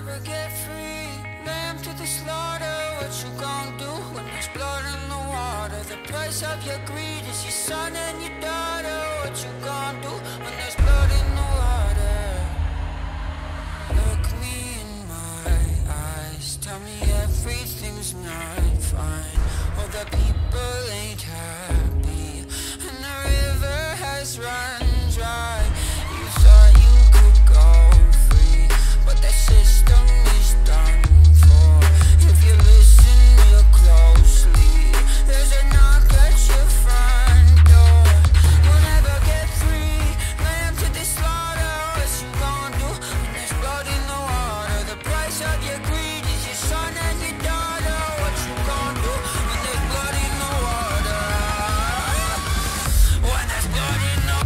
never get free. Lamb to the slaughter, what you gon' do when there's blood in the water? The price of your greed is your son and your daughter. What you gon' do when there's blood in the water? Look me in my eyes, tell me everything's not fine. All the people ain't happy, and the river has run dry. You thought you could go free, but the system is done for. If you listen real closely, there's a knock at your front door. You'll never get free. Lamb to the slaughter, what you gon' do when there's blood in the water? The price of your greed is your son and your daughter. What you gon' do when there's blood in the water? When there's blood in the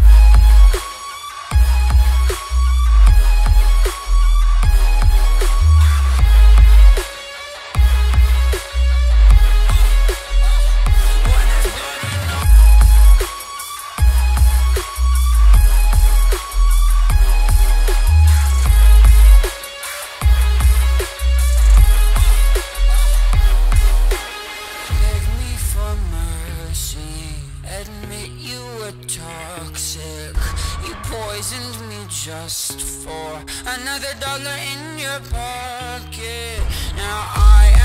beg me for mercy, admit you were toxic. You poisoned me just for another dollar in your pocket. Now I